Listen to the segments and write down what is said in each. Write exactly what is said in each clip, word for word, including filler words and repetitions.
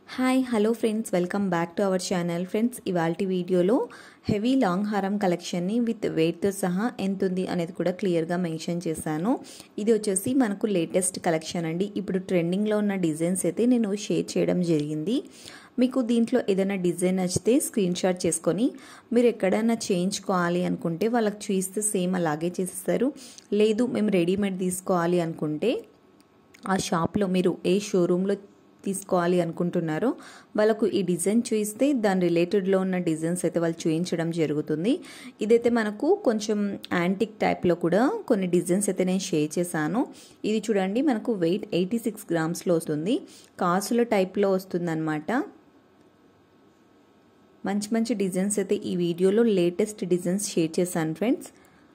Hi hello friends, welcome back to our channel. Friends, ఇవాల్టి వీడియోలో heavy long హారం కలెక్షన్ని with వెయిట్తో సహా ఎంత ఉంది అనేది కూడా క్లియర్గా మెన్షన్ చేశాను. ఇది వచ్చేసి మనకు లేటెస్ట్ కలెక్షన్ అండి. ఇప్పుడు ట్రెండింగ్లో ఉన్న డిజైన్స్ అయితే నేను షేర్ చేయడం జరిగింది. మీకు దీంట్లో ఏదైనా డిజైన్ నచ్చితే స్క్రీన్ షాట్ చేసుకొని మీరు ఎక్కడైనా చేయించుకోవాలి అనుకుంటే వాళ్ళకి చూస్తే సేమ్ అలాగే చేసేస్తారు. లేదు మేము రెడీమేడ్ తీసుకోవాలి అనుకుంటే ఆ షాప్లో మీరు ఏ షోరూంలో తీసుకోవాలి అనుకుంటున్నారో వాళ్ళకు ఈ డిజైన్ చూస్తే దాని రిలేటెడ్లో ఉన్న డిజైన్స్ అయితే వాళ్ళు చూపించడం జరుగుతుంది. ఇదైతే మనకు కొంచెం యాంటిక్ టైప్లో కూడా కొన్ని డిజైన్స్ అయితే నేను షేర్ చేశాను. ఇది చూడండి, మనకు వెయిట్ ఎయిటీ సిక్స్ గ్రామ్స్లో వస్తుంది. కాసుల టైప్లో వస్తుంది అనమాట. మంచి మంచి డిజైన్స్ అయితే ఈ వీడియోలో లేటెస్ట్ డిజైన్స్ షేర్ చేశాను ఫ్రెండ్స్.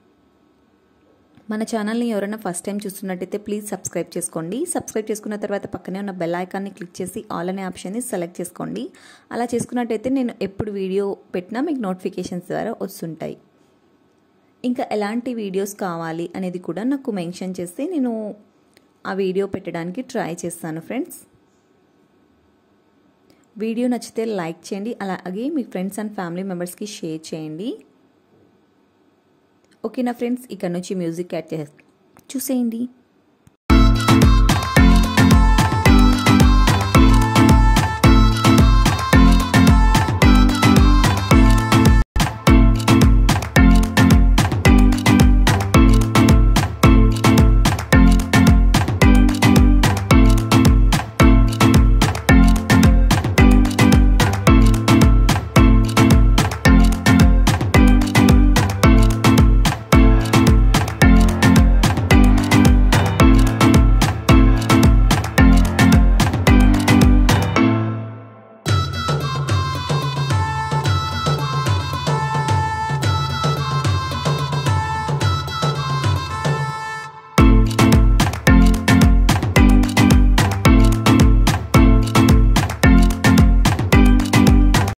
మన ఛానల్ని ఎవరైనా ఫస్ట్ టైం చూస్తున్నట్టయితే ప్లీజ్ సబ్స్క్రైబ్ చేసుకోండి. సబ్స్క్రైబ్ చేసుకున్న తర్వాత పక్కనే ఉన్న బెల్ ఐకాన్ని క్లిక్ చేసి ఆల్ అనే ఆప్షన్ని సెలెక్ట్ చేసుకోండి. అలా చేసుకున్నట్టయితే నేను ఎప్పుడు వీడియో పెట్టినా మీకు నోటిఫికేషన్స్ ద్వారా వస్తుంటాయి. ఇంకా ఎలాంటి వీడియోస్ కావాలి అనేది కూడా నాకు మెన్షన్ చేస్తే నేను ఆ వీడియో పెట్టడానికి ట్రై చేస్తాను ఫ్రెండ్స్. వీడియో నచ్చితే లైక్ చేయండి, అలాగే మీ ఫ్రెండ్స్ అండ్ ఫ్యామిలీ మెంబర్స్కి షేర్ చేయండి. ఓకేనా ఫ్రెండ్స్, ఇక్కడ నుంచి మ్యూజిక్ యాడ్ చేసి చూసేయండి.